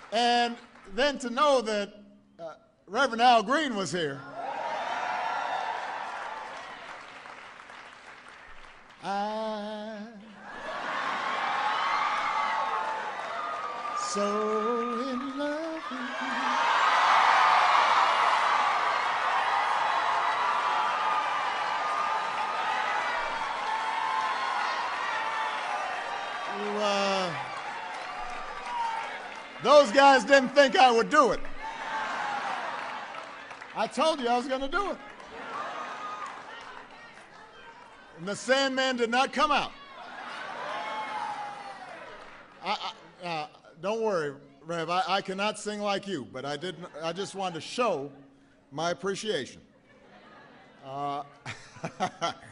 And then to know that Reverend Al Green was here. I'm so in love with you. Those guys didn't think I would do it. I told you I was going to do it. And the Sandman did not come out. Don't worry, Rev. I cannot sing like you, but I just wanted to show my appreciation.